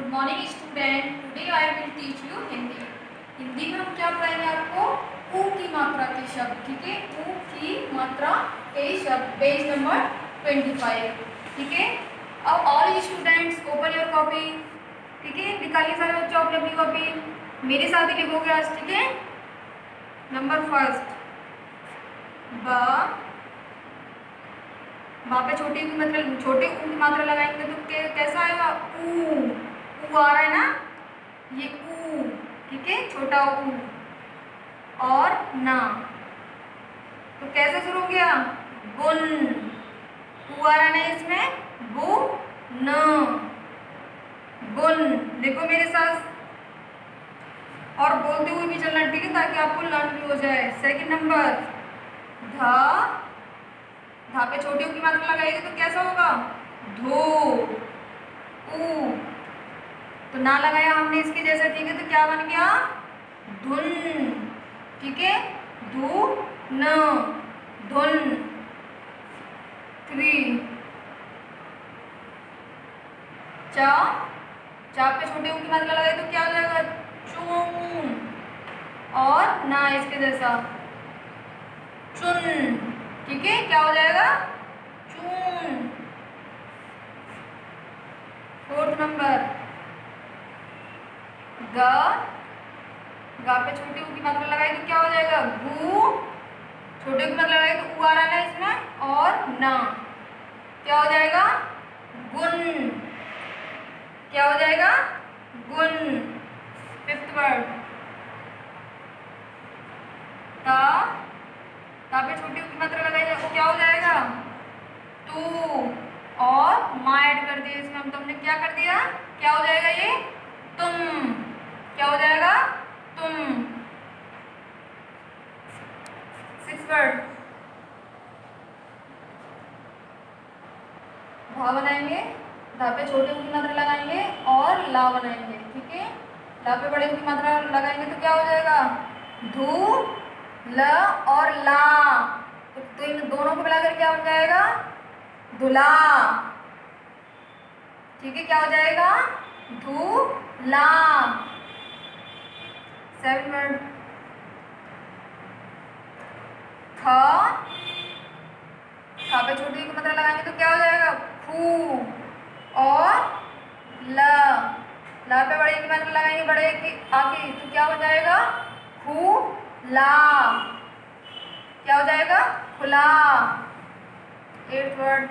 Morning student, today I will teach you Hindi. Hindi में हम क्या पढ़ाएंगे आपको? ऊ की मात्रा के शब्द। ठीक है, ऊ की मात्रा के शब्द, पेज नंबर 25। ठीक है, अब all students open your copy. ठीक है, निकालिए सारे बच्चों अपनी अपनी कॉपी, मेरे साथ ही लिखोगे आज। ठीक है, नंबर फर्स्ट बा पे छोटी ऊ मतलब छोटे ऊ की मात्रा लगाएंगे तो कैसा आएगा? ऊ आ रहा है ना, ये ऊ। ठीक है, छोटा ऊ। और ना तो कैसे शुरू हो गया? बुन। ऊ आ रहा है ना इसमें, बु न, बुन। देखो मेरे साथ और बोलते हुए भी चलना, ठीक है, ताकि आपको लर्न भी हो जाए। सेकंड नंबर धा पे छोटी ऊ की मात्रा लगाएगी तो कैसा होगा? धो। ऊ तो ना लगाया हमने इसके जैसा। ठीक है, तो क्या बन गया? धुन। ठीक है, धु न, धुन। 3 चा पे छोटे ऊ की मात्रा लगाई तो क्या हो जाएगा? चून। और ना इसके जैसा, चुन। ठीक है, क्या हो जाएगा? चून। फोर्थ नंबर गा पे छोटे ऊ की मात्रा लगाई तो क्या हो जाएगा? गु। छोटे ऊ की मात्रा लगाई तो ऊ आ रहा है ना इसमें, और ना क्या हो जाएगा? गुन। क्या हो जाएगा? गुन। फिफ्थ वर्ड ता पे छोटी ऊ की मात्रा लगाई तो क्या हो जाएगा? तू। और माँ ऐड कर दिया इसमें हम, तो हमने क्या कर दिया? क्या हो जाएगा ये? तुम। क्या हो जाएगा? तुम। 6th वर्ड भा बनाएंगे, धा पे छोटे ऊ की मात्रा लगाएंगे और ला बनाएंगे। ठीक है, ला पे बड़े ऊ की मात्रा लगाएंगे तो क्या हो जाएगा? धू ल और ला, तो इन दोनों को मिलाकर क्या बन जाएगा? धुला। ठीक है, क्या हो जाएगा? धुला। 7th वर्ड खा पे छोटी की मात्रा लगाएंगे तो क्या हो जाएगा? खू। और ला पे बड़े की मात्रा लगाएंगे, बड़े की आखिर, तो क्या हो जाएगा? खू ला। क्या हो जाएगा? खुला। 8th वर्ड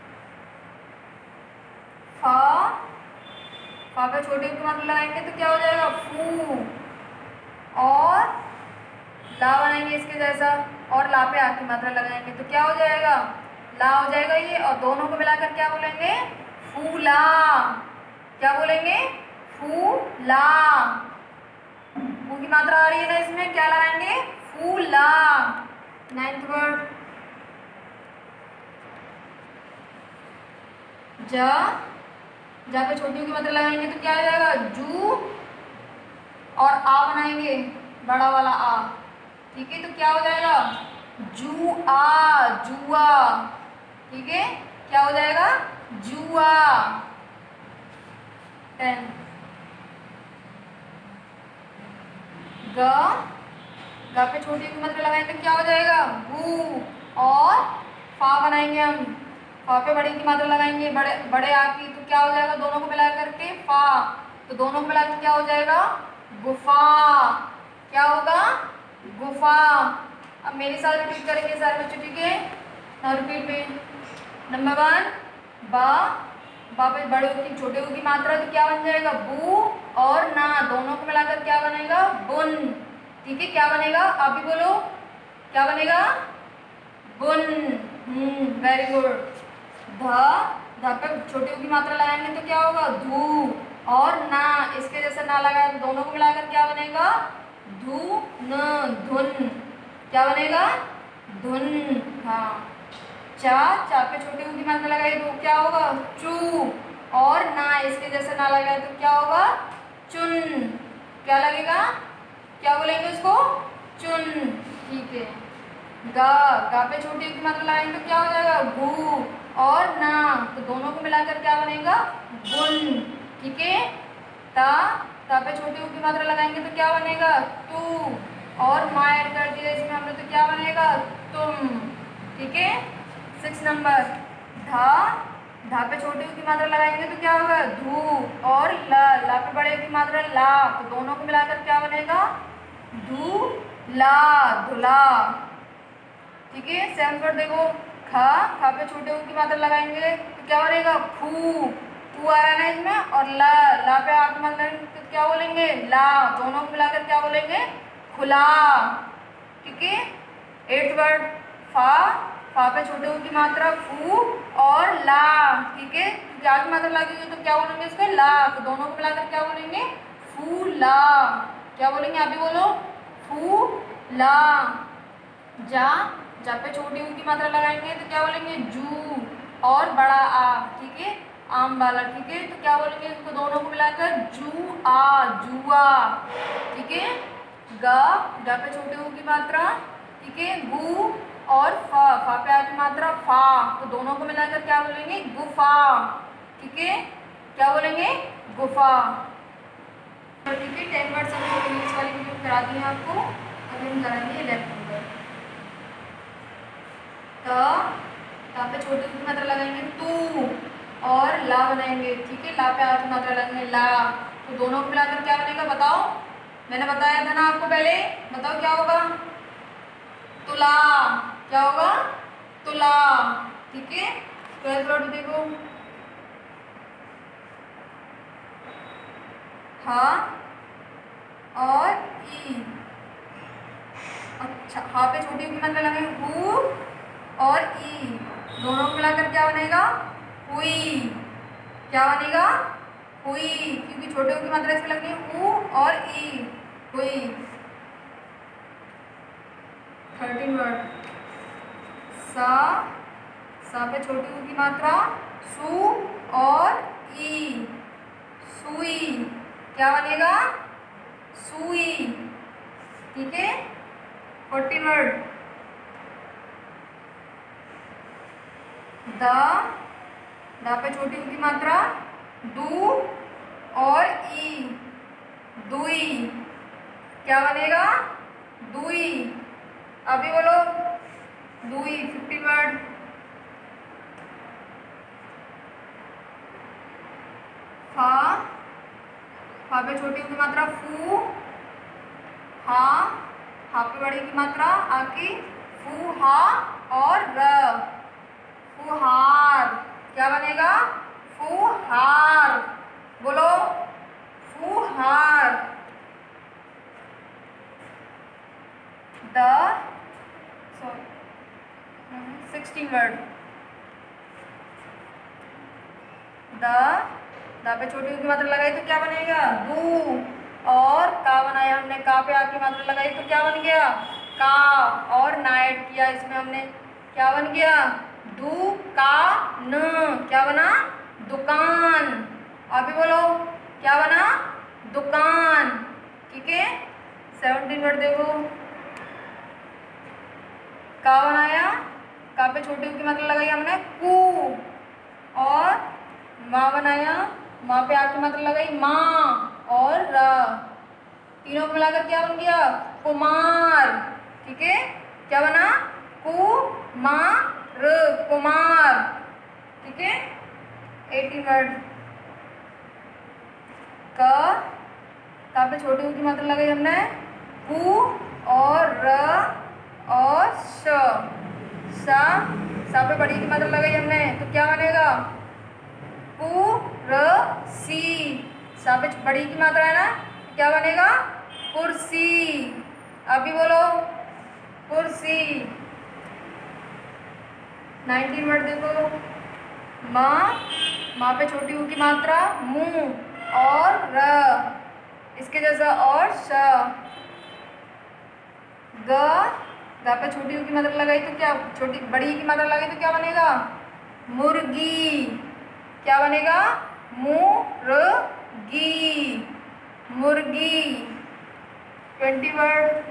फा पे छोटी की मात्रा लगाएंगे तो क्या हो जाएगा? फू। और ला बनाएंगे इसके जैसा, और ला पे आ की मात्रा लगाएंगे तो क्या हो जाएगा? ला हो जाएगा ये, और दोनों को मिलाकर क्या बोलेंगे? फूला। क्या बोलेंगे? फूला। ऊ की मात्रा आ रही है ना इसमें, क्या लगाएंगे? फूला। 9th वर्ड जा पे छोटी ऊ की मात्रा लगाएंगे तो क्या हो जाएगा? जू। और आ बनाएंगे, बड़ा वाला आ। ठीक है, तो क्या हो जाएगा? जुआ। जुआ। ठीक है, क्या हो जाएगा? जुआ। 10 गा पे छोटी की मात्रा लगाएंगे तो क्या हो जाएगा? गु। और फा बनाएंगे हम, फा पे बड़ी की मात्रा लगाएंगे, बड़े आ की, तो क्या हो जाएगा? दोनों को मिला करके फा, तो दोनों को मिलाकर क्या हो जाएगा? गुफा। क्या होगा? गुफा। अब मेरे साथ रिपीट करेंगे सारे बच्चे। ठीक है, ना रिपीट में। नंबर 1 बा पे बड़े ऊ की छोटे ऊ की मात्रा तो क्या बन जाएगा? बू। और ना दोनों को मिलाकर क्या बनेगा? बुन। ठीक है, क्या बनेगा? आप भी बोलो, क्या बनेगा? बुन। Very good. धा पे छोटी ऊ की मात्रा लगाएंगे तो क्या होगा? धू। और ना इसके जैसे ना लगाया तो दोनों को मिलाकर क्या बनेगा? धू न, धुन। क्या बनेगा? धुन। हाँ, चा पे छोटी ऊ की मात्रा लगाई तो क्या होगा? चू। और ना इसके जैसे ना लगाए तो क्या होगा? चुन। क्या लगेगा? क्या बोलेंगे उसको? चुन। ठीक है, गा पे छोटी ऊ की मात्रा लगाएंगे तो क्या हो जाएगा? गु। और ना तो दोनों को मिलाकर क्या बनेगा? गुन। ठीक है, ता पे छोटी ऊ की मात्रा लगाएंगे तो क्या बनेगा? तू। और मा ऐड कर दिया इसमें हमने तो क्या बनेगा? तुम। ठीक है। 6 नंबर, धा पे छोटी ऊ की मात्रा लगाएंगे तो क्या होगा? धू। और ला पे बड़े की मात्रा ला, तो दोनों को मिलाकर क्या बनेगा? धू ला, धुला। ठीक है। 7 वर्ड देखो, खा पे छोटे ऊ की मात्रा लगाएंगे तो क्या बनेगा? फू। फू आ रहा है ना इसमें, और ला पे आ की मात्रा तो क्या बोलेंगे? ला। दोनों को मिलाकर क्या बोलेंगे? खुला। ठीक है। 8 वर्ड, फा पे छोटे ऊ की मात्रा फू और ला। ठीक है। क्या की मात्रा लगेगी तो क्या बोलेंगे इसको? ला। तो दोनों को मिलाकर क्या बोलेंगे? फूला। क्या बोलेंगे? अभी बोलो, फूला। जा पे छोटी ऊ की मात्रा लगाएंगे तो क्या बोलेंगे? जू। और बड़ा आ। ठीक है, आम वाला। ठीक है, तो क्या बोलेंगे इसको? दोनों को मिलाकर जू आ, जुआ। ठीक है। गा पे छोटे ऊ की मात्रा। ठीक है, गु। और फा पे आ की मात्रा फा, तो दोनों को मिलाकर क्या बोलेंगे? गुफा। ठीक है, क्या बोलेंगे? गुफा। ठीक है। 10 वर्ड्स हमने इंग्लिश वाली वीडियो करा दी है आपको। अभी हम कराएंगे 11 नंबर। ता पे छोटी ऊ की मात्रा लगाएंगे तू, और ला बनाएंगे। ठीक है, ला पे आ की मात्रा लगाएंगे ला, तो दोनों को मिलाकर क्या बनेगा? बताओ। मैंने बताया था ना आपको पहले, बताओ क्या होगा? तुला। क्या होगा? तुला। ठीक है। 12 वर्ड देखो, हा और ई। अच्छा, हा पे छोटी ऊ की मात्रा लगाएंगे हु और ई, दोनों को मिलाकर क्या बनेगा? हुई। क्या बनेगा? हुई, क्योंकि छोटे ऊ की मात्रा इसमें लगनी है ऊ और ई, हुई। 13 वर्ड, सा पे छोटी ऊ की मात्रा सू और ई, सुई। क्या बनेगा? सुई। ठीक है। 14 वर्ड, दा पे छोटी ऊ की मात्रा दू और ई, दुई। क्या बनेगा? दुई। अभी बोलो, दुई। 15 वर्ड, फा पे छोटी ऊ की मात्रा फू, हा पे बड़ी की मात्रा आकी फू हा और र, फुहार। क्या बनेगा? फुहार। बोलो, फुहार। 16 वर्ड, दा पे छोटी ऊ की मात्रा लगाई तो क्या बनेगा? दू। और का बनाया हमने, का पे आ की मात्रा लगाई तो क्या बन गया? का। और ना ऐड किया इसमें हमने, क्या बन गया? दुकान। क्या बना? दुकान। अभी बोलो, क्या बना? दुकान। ठीक है। 17 वर्ड देखो, का बनाया, का पे छोटी ऊ की मात्रा लगाई हमने कू, और माँ बनाया, माँ पे आ की मात्रा लगाई माँ और र, तीनों को मिलाकर क्या बन गया? कुमार। ठीक है, क्या बना? कुमार, कुमार। ठीक है। 18 वर्ड, का पे छोटी ऊ की मात्रा लगाई हमने कु और र और सा पे बड़ी की मात्रा लगाई हमने तो क्या बनेगा? कुरसी। सा पे बड़ी की मात्रा है ना, क्या बनेगा? कुर्सी। अभी बोलो, कुर्सी। 19 वर्ड देखो, माँ पे छोटी ऊ की मात्रा मुँह और र, इसके जैसा और श। गा पे छोटी ऊ की मात्रा लगाई तो क्या, छोटी बड़ी की मात्रा लगाई तो क्या बनेगा? मुर्गी। क्या बनेगा? मुर्गी, मुर्गी। 20 वर्ड,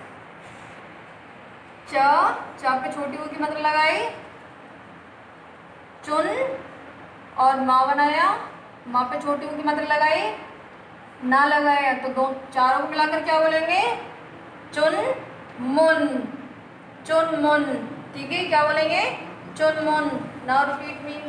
चा पे छोटी ऊ की मात्रा लगाई चुन, और माँ बनाया, माँ पे छोटी ऊ की मात्रा लगाई ना लगाया तो दो चारों को मिलाकर क्या बोलेंगे? चुन मुन, चुन मुन। ठीक है, क्या बोलेंगे? चुन मुन। Now repeat me.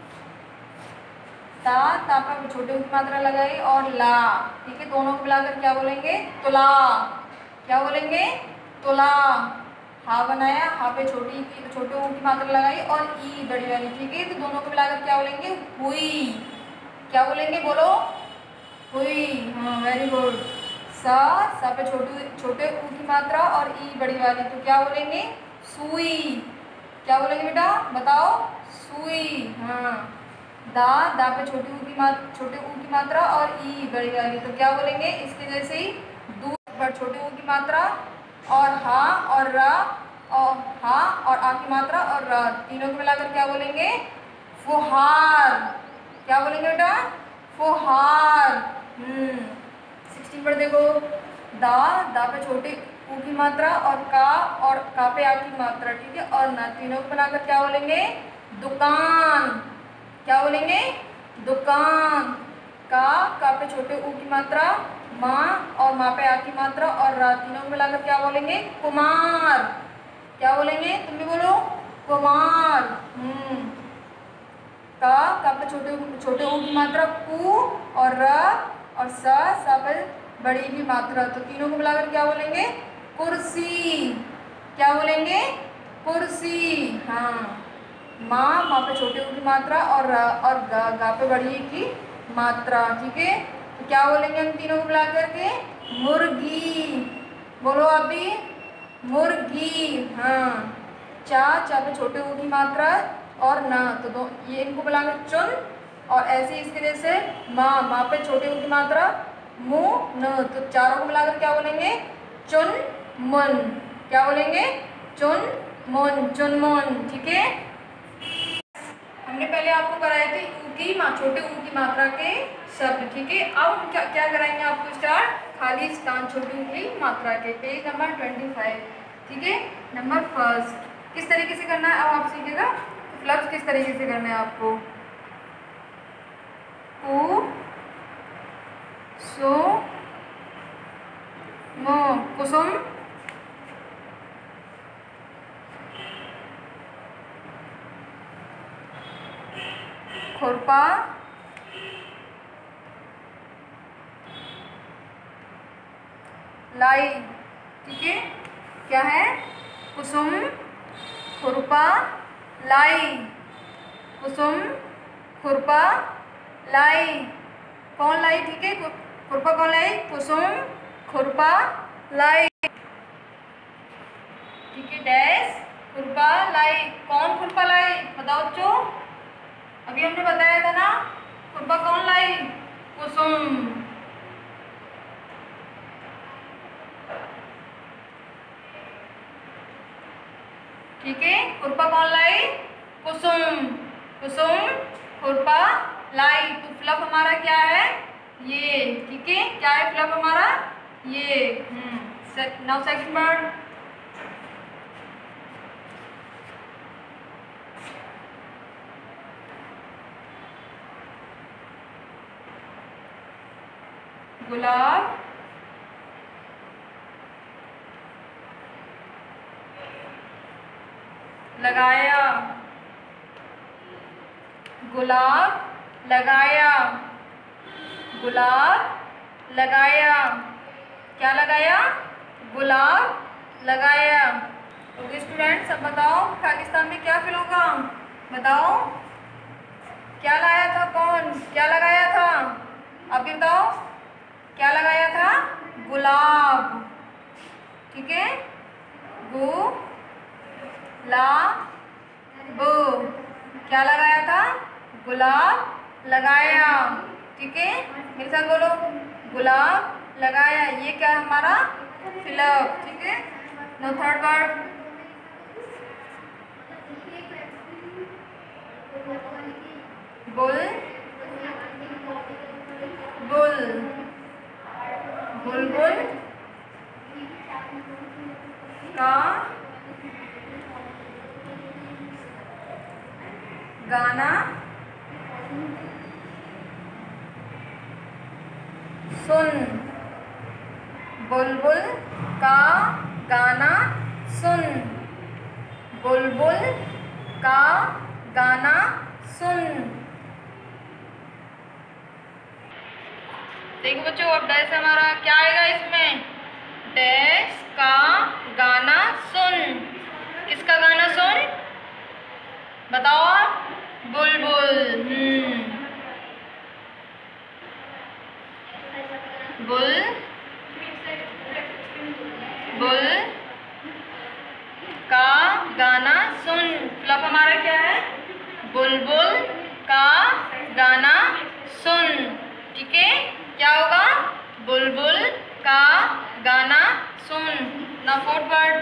ता पर छोटे ऊ की मात्रा लगाई और ला। ठीक है, दोनों को मिलाकर क्या बोलेंगे? तुला। क्या बोलेंगे? तुला। हा बनाया, हा पे छोटे ऊ की मात्रा लगाई और ई बड़ी वाली। ठीक है, तो दोनों को मिलाकर क्या बोलेंगे? हुई। क्या बोलेंगे? बोलो। हुई। हाँ, वेरी गुड। सा पे छोटे ऊ की मात्रा और ई बड़ी वाली, तो क्या बोलेंगे? सुई। क्या बोलेंगे बेटा? बताओ। सुई। हाँ। दा पे छोटे ऊ की मात्रा और ई बड़ी वाली, तो क्या बोलेंगे? इसके जैसे ही दूर पर छोटे ऊ की मात्रा और हा और रा, और हा और आ की मात्रा और रा, तीनों को मिलाकर क्या बोलेंगे? फुहार। क्या बोलेंगे बेटा? फुहार। 16 पर देखो। दा पे छोटे ऊ की मात्रा और का पे आ की मात्रा। ठीक है, और ना, तीनों को मिलाकर क्या बोलेंगे? दुकान। क्या बोलेंगे? दुकान। का पे छोटे ऊ की मात्रा, माँ और माँ पे आ की मात्रा और रा, तीनों को मिलाकर क्या बोलेंगे? कुमार। क्या बोलेंगे? तुम भी बोलो। कुमार। का पे छोटे ऊ की मात्रा कु और र और सा पे बड़ी की मात्रा, तो तीनों को मिलाकर क्या बोलेंगे? कुर्सी। क्या बोलेंगे? कुर्सी। हाँ। माँ पे छोटे ऊ की मात्रा और गा पे बड़ी की मात्रा। ठीक है, तो क्या बोलेंगे हम तीनों को मिलाकर के? मुर्गी। बोलो अभी। मुर्गी। हाँ। चा पे छोटे ऊ की मात्रा और ना, तो दो ये इनको मिलाकर चुन, और ऐसे इसके जैसे माँ पे छोटे ऊ की मात्रा मुँह न, तो चारों को मिलाकर क्या बोलेंगे? चुन मुन। क्या बोलेंगे? चुन मुन, चुन मुन। ठीक है, हमने पहले आपको कराए थे छोटे ऊ की मात्रा के शब्द। ठीक है, अब हम क्या कराएंगे आपको? स्टार्ट खाली स्थान छोटे ऊ की मात्रा के, पेज नंबर 25। ठीक है, नंबर फर्स्ट किस तरीके से करना है अब आप सीखिएगा। लफ्ज किस तरीके से करना है आपको? कु सो मो, कुसुम। खुरपा। लाई। ठीक है, क्या है? कुसुम, खुरपा, लाई। कुसुम, खुरपा, लाई। कौन लाई? ठीक है, खुरपा कौन लाई? कुसुम, खुरपा, लाई। ठीक है, डैश खुरपा लाई। कौन खुरपा लाई? बताओ बच्चों, अभी हमने बताया था ना, खुरपा कौन लाई? कुसुम। ठीक है, खुरपा कौन लाई? कुसुम। कुसुम खुरपा लाई। तो फ्लफ हमारा क्या है? ये। ठीक है, क्या है फ्लफ हमारा? ये। Now second word. गुलाब, लगाया। गुलाब लगाया। गुलाब लगाया। क्या लगाया? गुलाब लगाया। ओके स्टूडेंट्स, अब बताओ पाकिस्तान में क्या फिल होगा? बताओ, क्या लाया था? कौन क्या लगाया था? अभी बताओ, क्या लगाया था? गुलाब। ठीक है, गु ला बो, क्या लगाया था? गुलाब लगाया। ठीक है, मेरे साथ बोलो, गुलाब लगाया। ये क्या है हमारा? फिलअप। ठीक है, नो थर्ड वर्ड। बुल, बुल, बुलबुल का गाना सुन। बुलबुल का गाना सुन। बुलबुल का गाना सुन। देखो बच्चों, अब डैश हमारा क्या आएगा इसमें? डैश का गाना सुन। किसका गाना सुन? बताओ आप। बुलबुल। बुल का गाना सुन। मतलब हमारा क्या है? बुलबुल का गाना सुन। ठीक है, क्या होगा? बुलबुल का गाना सुन। ना फोर्थ वर्ड।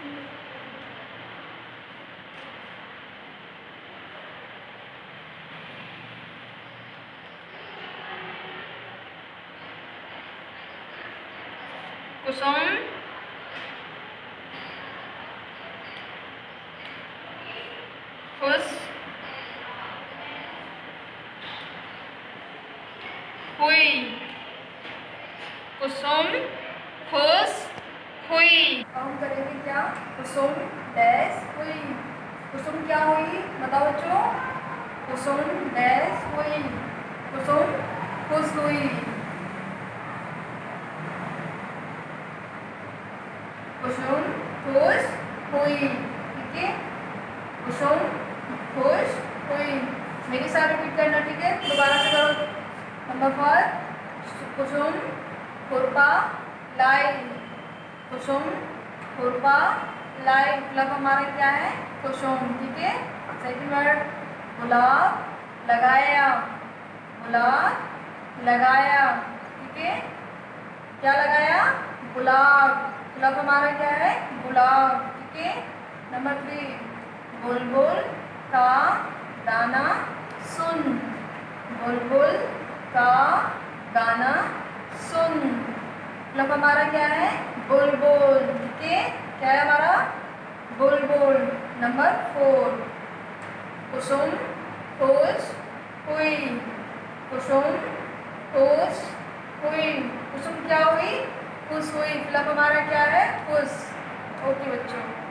कुसुम खुश हुई। कुसुम खुश हुई। अब हम करेंगे क्या? कुसुम डैश हुई। कुसुम क्या हुई? बताओ बच्चों। कुसुम डैश हुई। कुसुम खुश हुई। कुसुम खुश हुई। ठीक है, कुसुम खुश हुई। मेरे साथ रिपीट करना, ठीक है? दोबारा से करो। नंबर 1, कुसुम खुरपा लाई। कुसुम खुरपा लाई। मतलब हमारा क्या है? कुसुम। ठीक है, सेकंड वर्ड गुलाब लगाया। गुलाब लगाया। ठीक है, क्या लगाया? गुलाब। गुलाब हमारा क्या है? गुलाब। ठीक है, नंबर 3 बुलबुल का गाना सुन। बुलबुल का गाना सुन। मतलब हमारा क्या है? बुलबुल। ठीक है, क्या है हमारा? बुलबुल। नंबर 4 कुसुम खुश हुई। कुसुम खुश हुई। कुसुम क्या हुई? खुश हुई। मतलब हमारा क्या है? खुश। ओके बच्चों।